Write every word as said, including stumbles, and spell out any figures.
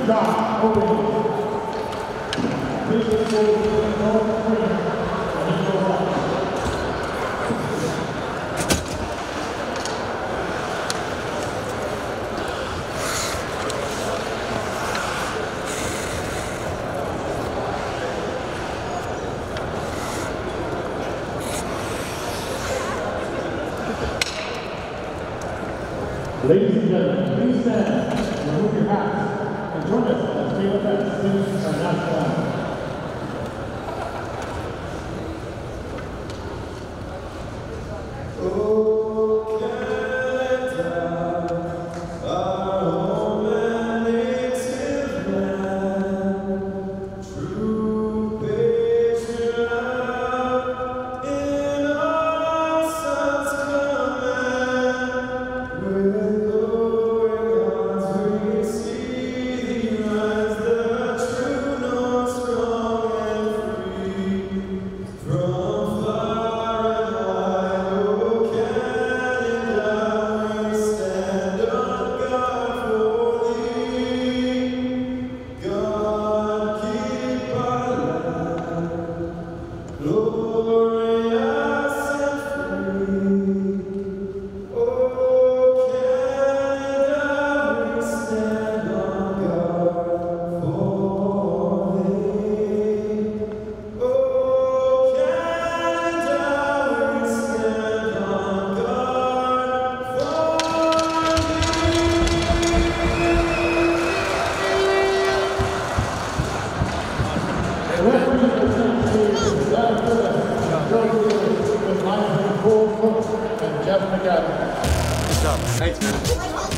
Scott Owen. Please look forward to the North Korean when he goes up. Ladies and gentlemen, please stand, remove your hats, and join us as Taylor Beth sings our national anthem. And Jeff McAdams. Good job. Thanks, man.